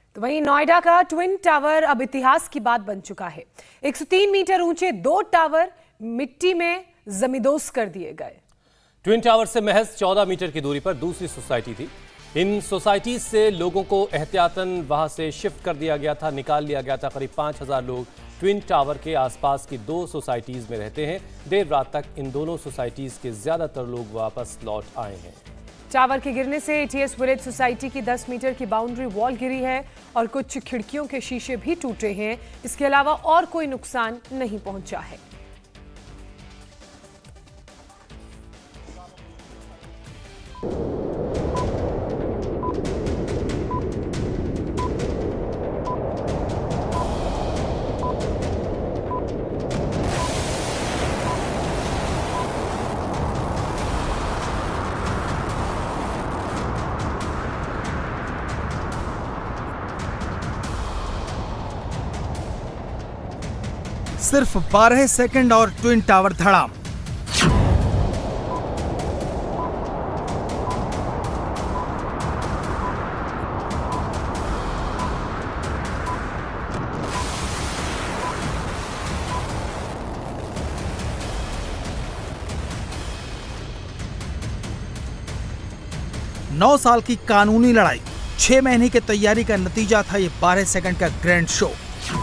तो वहीं नोएडा का ट्विन टावर अब इतिहास की बात बन चुका है। 103 मीटर ऊंचे 2 टावर मिट्टी में जमींदोज कर दिए गए। ट्विन टावर से महज 14 मीटर की दूरी पर दूसरी सोसाइटी थी। इन सोसाइटीज से लोगों को एहतियातन वहां से शिफ्ट कर दिया गया था, निकाल लिया गया था। करीब 5000 लोग ट्विन टावर के आसपास की 2 सोसाइटीज में रहते हैं। देर रात तक इन दोनों सोसाइटीज के ज्यादातर लोग वापस लौट आए हैं। टावर के गिरने से एटीएस विलेज सोसाइटी की 10 मीटर की बाउंड्री वॉल गिरी है और कुछ खिड़कियों के शीशे भी टूटे हैं। इसके अलावा और कोई नुकसान नहीं पहुंचा है। सिर्फ 12 सेकंड और ट्विन टावर धड़ाम। नौ साल की कानूनी लड़ाई, 6 महीने की तैयारी का नतीजा था ये 12 सेकंड का ग्रैंड शो।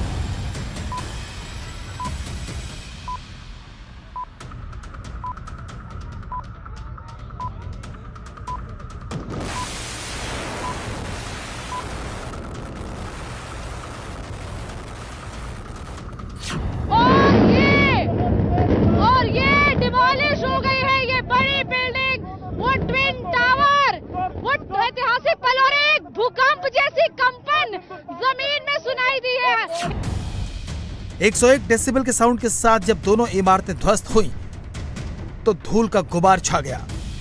और ये डिमोलिश हो गई है ये बड़ी बिल्डिंग, वो ट्विन टावर, वो ऐतिहासिक पल और एक भूकंप जैसी कंपन जमीन में सुनाई दी है। 101 डेसिबल के साउंड के साथ जब दोनों इमारतें ध्वस्त हुईं, तो धूल का गुबार छा गया।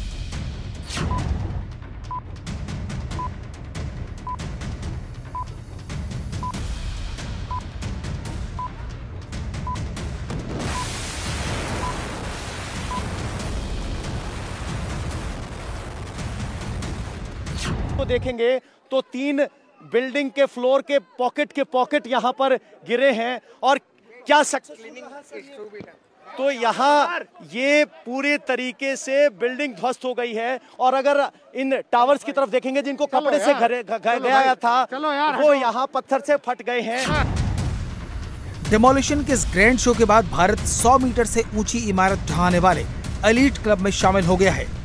तो देखेंगे तो 3 बिल्डिंग के फ्लोर के पॉकेट यहां पर गिरे हैं और क्या तो यहां ये पूरे तरीके से बिल्डिंग ध्वस्त हो गई है। और अगर इन टावर्स की तरफ देखेंगे जिनको कपड़े से गया था, वो यहां पत्थर से फट गए हैं। डिमोलिशन के इस ग्रैंड शो के बाद भारत 100 मीटर से ऊंची इमारत ढहाने वाले एलीट क्लब में शामिल हो गया है।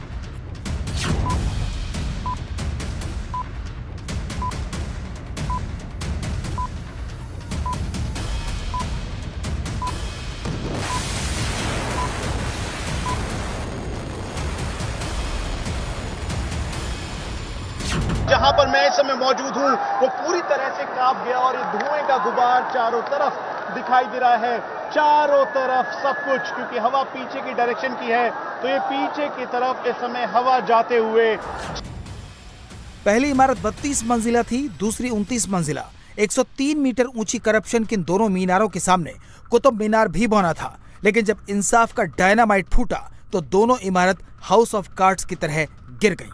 जहां पर मैं इस समय मौजूद हूं वो पूरी तरह से कांप गया और ये धुएं का गुबार चारों तरफ दिखाई दे रहा है। चारों तरफ सब कुछ, क्योंकि हवा पीछे की डायरेक्शन की है तो ये पीछे की तरफ इस समय हवा जाते हुए। पहली इमारत 32 मंजिला थी, दूसरी 29 मंजिला। 103 मीटर ऊंची करप्शन के इन दोनों मीनारों के सामने कुतुब मीनार भी बना था। लेकिन जब इंसाफ का डायनामाइट फूटा तो दोनों इमारत हाउस ऑफ कार्ड्स की तरह गिर गई।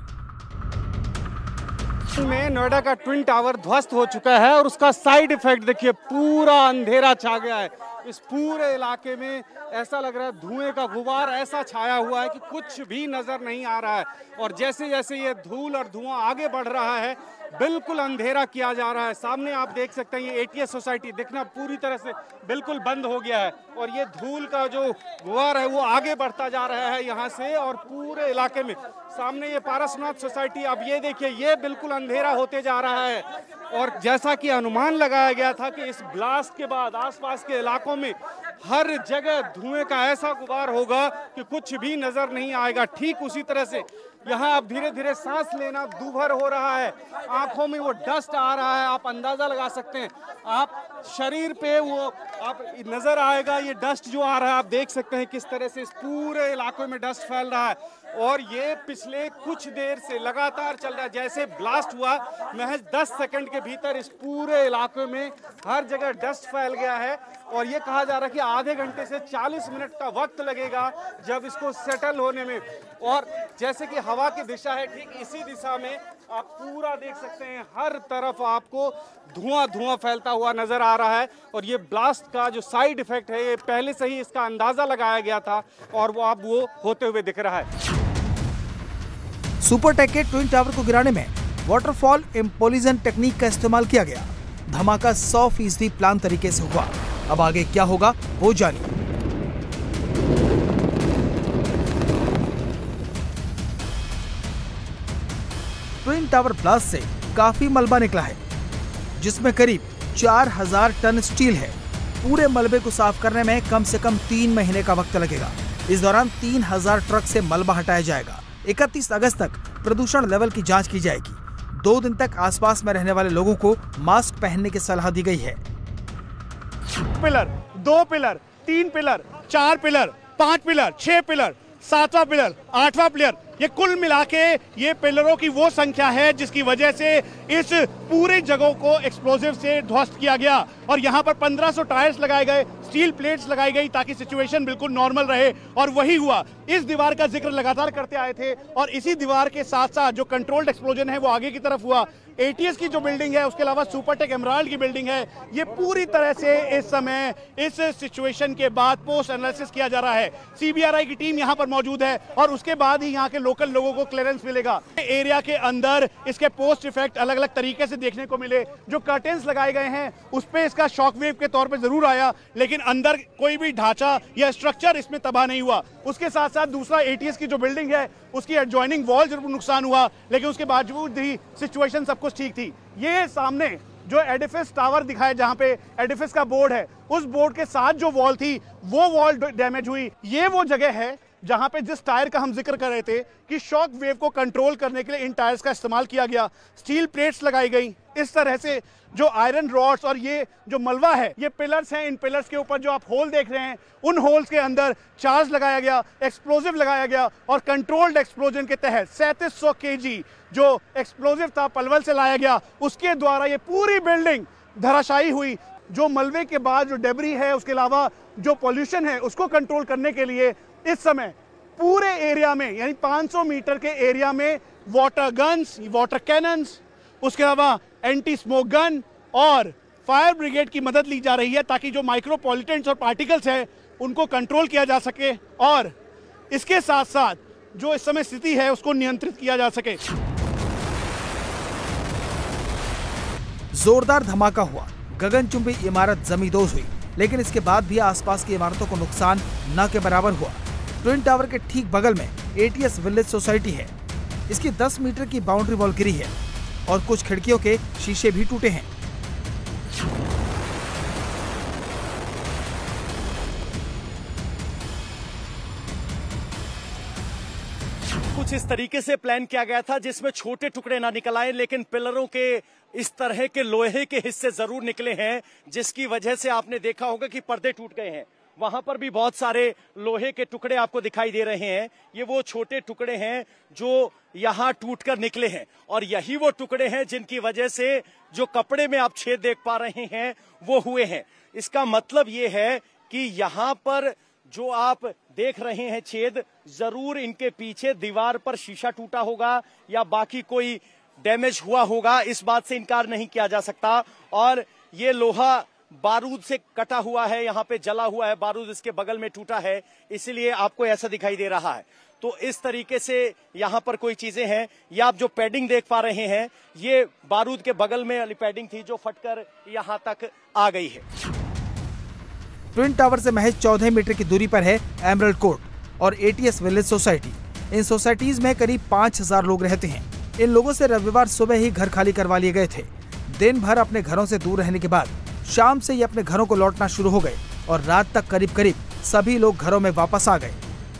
में नोएडा का ट्विन टावर ध्वस्त हो चुका है और उसका साइड इफेक्ट देखिए, पूरा अंधेरा छा गया है। इस पूरे इलाके में ऐसा लग रहा है धुएं का गुबार ऐसा छाया हुआ है कि कुछ भी नजर नहीं आ रहा है। और जैसे जैसे ये धूल और धुआं आगे बढ़ रहा है, बिल्कुल अंधेरा किया जा रहा है। सामने आप देख सकते हैं ये एटीएस सोसाइटी दिखना पूरी तरह से बिल्कुल बंद हो गया है और ये धूल का जो गुबार है वो आगे बढ़ता जा रहा है यहाँ से और पूरे इलाके में। सामने ये पारसनाथ सोसाइटी, अब ये देखिए ये बिल्कुल अंधेरा होते जा रहा है। और जैसा कि अनुमान लगाया गया था कि इस ब्लास्ट के बाद आसपास के इलाकों में हर जगह धुएं का ऐसा गुबार होगा कि कुछ भी नजर नहीं आएगा। ठीक उसी तरह से यहाँ अब धीरे धीरे सांस लेना दूभर हो रहा है, आंखों में वो डस्ट आ रहा है। आप अंदाजा लगा सकते हैं, आप शरीर पे वो आप नजर आएगा ये डस्ट जो आ रहा है। आप देख सकते हैं किस तरह से इस पूरे इलाके में डस्ट फैल रहा है और ये पिछले कुछ देर से लगातार चल रहा है। जैसे ब्लास्ट हुआ महज 10 सेकंड के भीतर इस पूरे इलाके में हर जगह डस्ट फैल गया है और ये कहा जा रहा है कि आधे घंटे से 40 मिनट का वक्त लगेगा जब इसको सेटल होने में। और जैसे कि हवा की दिशा है, ठीक इसी दिशा में आप पूरा देख सकते हैं, हर तरफ आपको धुआं फैलता हुआ नजर आ रहा है। और ये ब्लास्ट का जो साइड इफेक्ट है, ये पहले से ही इसका अंदाजा लगाया गया था और वो अब वो होते हुए दिख रहा है। सुपरटेक के ट्विन टावर को गिराने में वाटरफॉल इम्पोलिजन टेक्निक का इस्तेमाल किया गया। धमाका 100% प्लान तरीके से हुआ। अब आगे क्या होगा वो जानिए। ट्विन टावर ब्लास्ट से काफी मलबा निकला है, जिसमें करीब 4000 टन स्टील है। पूरे मलबे को साफ करने में कम से कम 3 महीने का वक्त लगेगा। इस दौरान 3000 ट्रक से मलबा हटाया जाएगा। 31 अगस्त तक प्रदूषण लेवल की जांच की जाएगी। 2 दिन तक आसपास में रहने वाले लोगों को मास्क पहनने की सलाह दी गई है। Pillar, 2 pillar, 3 pillar, 4 pillar, 5 pillar, 6 pillar, 7वां पिलर, 8वां पिलर, ये कुल मिला के ये पिलरों की वो संख्या है जिसकी वजह से इस पूरे जगह को एक्सप्लोजिव से ध्वस्त किया गया। और यहाँ पर 1500 टायर्स लगाए गए, स्टील प्लेट्स लगाई गई ताकि सिचुएशन बिल्कुल नॉर्मल रहे, और वही हुआ। इस दीवार का जिक्र लगातार करते आए थे और इसी दीवार के साथ साथ जो कंट्रोल्ड एक्सप्लोजन है वो आगे की तरफ हुआ। एटीएस की जो बिल्डिंग है, उसके अलावा सुपरटेक एमराल्ड की बिल्डिंग है, ये पूरी तरह से इस समय इस सिचुएशन के बाद पोस्ट एनालिसिस किया जा रहा है। सीबीआरआई की टीम यहाँ पर मौजूद है और उसके बाद ही यहाँ के लोकल लोगों को क्लियरेंस मिलेगा। एरिया के अंदर इसके पोस्ट इफेक्ट अलग अलग तरीके से देखने को मिले। जो कर्टेन्स लगाए गए हैं उस पे इसका शॉकवेव के तौर पे जरूर आया, लेकिन अंदर कोई भी ढांचा या स्ट्रक्चर इसमें तबाह नहीं हुआ। उसके साथ साथ दूसरा एटीएस की जो बिल्डिंग है उसकी एडजॉइनिंग वॉल जरूर नुकसान हुआ, लेकिन उसके बावजूद ही सिचुएशन सब कुछ ठीक थी। ये सामने जो एडिफिस टावर दिखाया, जहां पे एडिफिस का बोर्ड है, उस बोर्ड के साथ जो वॉल थी वो वॉल डैमेज हुई। ये वो जगह है जहां पे जिस टायर का हम जिक्र कर रहे थे कि शॉक वेव को कंट्रोल करने के लिए इन टायर्स का इस्तेमाल किया गया। स्टील प्लेट्स लगाई गई। इस तरह से जो आयरन रॉड्स और ये जो मलबा है, ये पिलर्स हैं, इन पिलर्स के ऊपर जो आप होल देख रहे हैं, उन होल्स के अंदर चार्ज लगाया गया, एक्सप्लोजिव लगाया गया और कंट्रोल्ड एक्सप्लोजन के तहत 3700 kg जो एक्सप्लोजिव था पलवल से लाया गया, उसके द्वारा ये पूरी बिल्डिंग धराशायी हुई। जो मलबे के बाद जो डेबरी है, उसके अलावा जो पॉल्यूशन है, उसको कंट्रोल करने के लिए इस समय पूरे एरिया में, यानी 500 मीटर के एरिया में वाटर गन्स, वाटर कैनन्स, उसके अलावा एंटी स्मोक गन और फायर ब्रिगेड की मदद ली जा रही है ताकि जो माइक्रोपॉलिटेंट्स और पार्टिकल्स हैं उनको कंट्रोल किया जा सके और इसके साथ साथ जो इस समय स्थिति है उसको नियंत्रित किया जा सके। जोरदार धमाका हुआ। गगनचुंबी इमारत जमींदोज हुई, लेकिन इसके बाद भी आसपास की इमारतों को नुकसान न के बराबर हुआ। ट्विन टावर के ठीक बगल में एटीएस विलेज सोसाइटी है। इसकी 10 मीटर की बाउंड्री वॉल गिरी है और कुछ खिड़कियों के शीशे भी टूटे हैं। कुछ इस तरीके से प्लान किया गया था जिसमें छोटे टुकड़े ना निकल आए, लेकिन पिलरों के इस तरह के लोहे के हिस्से जरूर निकले हैं, जिसकी वजह से आपने देखा होगा कि पर्दे टूट गए हैं। वहां पर भी बहुत सारे लोहे के टुकड़े आपको दिखाई दे रहे हैं। ये वो छोटे टुकड़े हैं जो यहां टूटकर निकले हैं और यही वो टुकड़े हैं जिनकी वजह से जो कपड़े में आप छेद देख पा रहे हैं वो हुए हैं। इसका मतलब ये है कि यहां पर जो आप देख रहे हैं छेद, जरूर इनके पीछे दीवार पर शीशा टूटा होगा या बाकी कोई डैमेज हुआ होगा, इस बात से इनकार नहीं किया जा सकता। और ये लोहा बारूद से कटा हुआ है, यहाँ पे जला हुआ है, बारूद इसके बगल में टूटा है, इसलिए आपको ऐसा दिखाई दे रहा है। तो इस तरीके से यहाँ पर कोई चीजें हैं। ये आप जो पैडिंग देख पा रहे हैं, ये बारूद के बगल में वाली पैडिंग थी जो फटकर यहाँ तक आ गई है। ट्विन टावर से महज 14 मीटर की दूरी पर है एमरल्ड कोर्ट और एटीएस विलेज सोसाइटी। इन सोसाइटीज में करीब 5000 लोग रहते हैं। इन लोगों से रविवार सुबह ही घर खाली करवा लिए गए थे। दिन भर अपने घरों से दूर रहने के बाद शाम से ये अपने घरों को लौटना शुरू हो गए और रात तक करीब करीब सभी लोग घरों में वापस आ गए।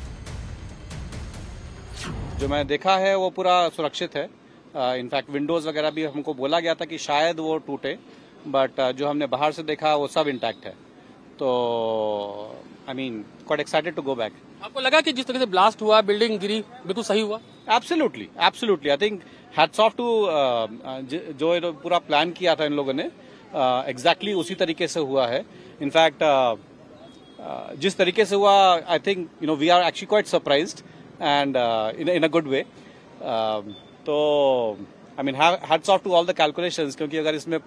जो मैं देखा है वो पूरा सुरक्षित है। इनफैक्ट विंडोज वगैरह भी हमको बोला गया था कि शायद वो टूटे, बट जो हमने बाहर से देखा वो सब इंटैक्ट है। तो I mean quite excited to go back. आपको लगा कि जिस तरह से ब्लास्ट हुआ, बिल्डिंग गिरी, बिल्कुल सही हुआ? Absolutely, absolutely. I think hats off to जो पूरा प्लान किया था इन लोगों ने, एग्जैक्टली उसी तरीके से हुआ है। इनफैक्ट जिस तरीके से हुआ, I think we are actually quite surprised and in a good way. तो I mean hats off to all the calculations, क्योंकि अगर इसमें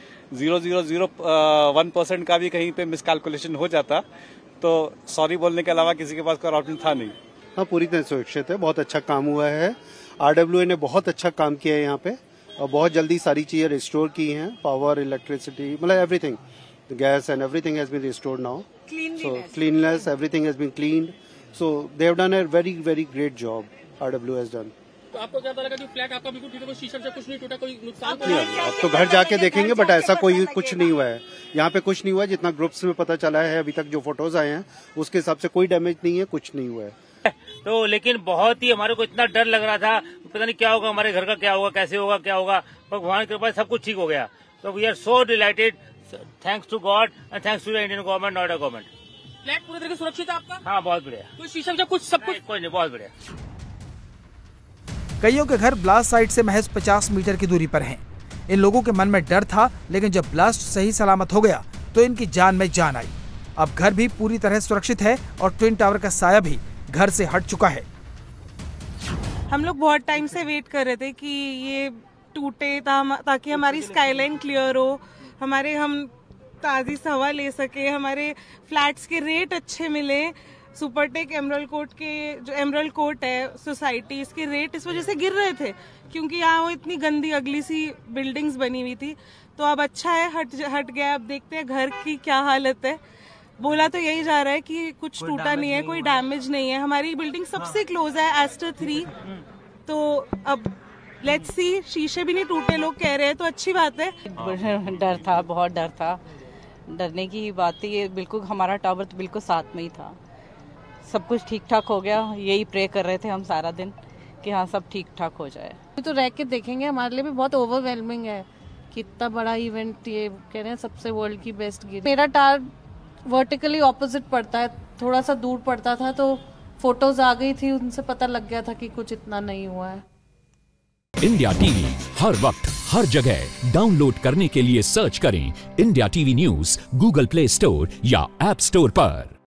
0.0001% का भी कहीं पे मिसकैलकुलेशन हो जाता तो सॉरी बोलने के अलावा किसी के पास कोई ऑप्शन था नहीं। हाँ, पूरी तरह सुरक्षित है, बहुत अच्छा काम हुआ है। RWA ने बहुत अच्छा काम किया है यहाँ पे और बहुत जल्दी सारी चीजें रिस्टोर की हैं, पावर, इलेक्ट्रिसिटी, मतलब everything, gas and everything has been restored now. So cleanliness, everything has been cleaned. So they have done a very great job. RWA has done. तो आपको क्या लगा कि फ्लैट आपका बिल्कुल ठीक है, कोई शीशा से कुछ नहीं टूटा, कोई नुकसान नहीं? आप तो घर जाके देखेंगे, बट ऐसा कोई कुछ नहीं हुआ है यहाँ पे, कुछ नहीं हुआ है। जितना ग्रुप्स में पता चला है अभी तक, जो फोटोज आए हैं उसके हिसाब से कोई डैमेज नहीं है, कुछ नहीं हुआ है। तो लेकिन बहुत ही हमारे को इतना डर लग रहा था, पता नहीं क्या होगा, हमारे घर का क्या होगा, कैसे होगा, क्या होगा, पर भगवान की कृपा से सब कुछ ठीक हो गया। तो we are so delighted, thanks to God and thanks to the Indian government, Noida government. Flat पूरी तरीके से सुरक्षित है आपका? हाँ, बहुत बढ़िया। कोई शीशम से कुछ सब कुछ कोई नहीं, बहुत बढ़िया। कईयों के घर ब्लास्ट साइट से महज 50 मीटर की दूरी पर हैं। इन लोगों के मन में डर था, लेकिन जब ब्लास्ट सही सलामत हो गया तो इनकी जान में जान आई। अब घर भी पूरी तरह सुरक्षित है और ट्विन टावर का साया भी घर से हट चुका है। हम लोग बहुत टाइम से वेट कर रहे थे कि ये टूटे ताकि हमारी स्काईलाइन क्लियर हो, हम ताज़ी हवा ले सके, हमारे फ्लैट्स के रेट अच्छे मिले। सुपरटेक एमरल्ड कोर्ट के जो एमरल्ड कोर्ट है सोसाइटी, इसके रेट इस वजह से गिर रहे थे क्योंकि यहाँ वो इतनी गंदी अगली सी बिल्डिंग्स बनी हुई थी। तो अब अच्छा है, हट गया। अब देखते हैं घर की क्या हालत है। बोला तो यही जा रहा है कि कुछ टूटा नहीं है, कोई डैमेज नहीं है। हमारी बिल्डिंग सबसे क्लोज है, एस्टर 3। तो अब लेट्स सी, शीशे भी नहीं टूटे लोग कह रहे हैं, तो अच्छी बात है। डर था, बहुत डर था। डरने की बात थी, ये बिल्कुल हमारा टावर तो बिल्कुल साथ में ही था। सब कुछ ठीक ठाक हो गया, यही प्रे कर रहे थे हम सारा दिन कि हाँ सब ठीक ठाक हो जाए। तो रह के देखेंगे, हमारे लिए भी बहुत ओवरवेलमिंग है कि इतना बड़ा इवेंट, ये कह रहे हैं सबसे वर्ल्ड की बेस्ट गिरी। मेरा टावर वर्टिकली ऑपोजिट पड़ता है, थोड़ा सा दूर पड़ता था, तो फोटोज आ गई थी, उनसे पता लग गया था कि कुछ इतना नहीं हुआ है। इंडिया टीवी हर वक्त हर जगह डाउनलोड करने के लिए सर्च करें India TV news Google Play Store या ऐप स्टोर पर।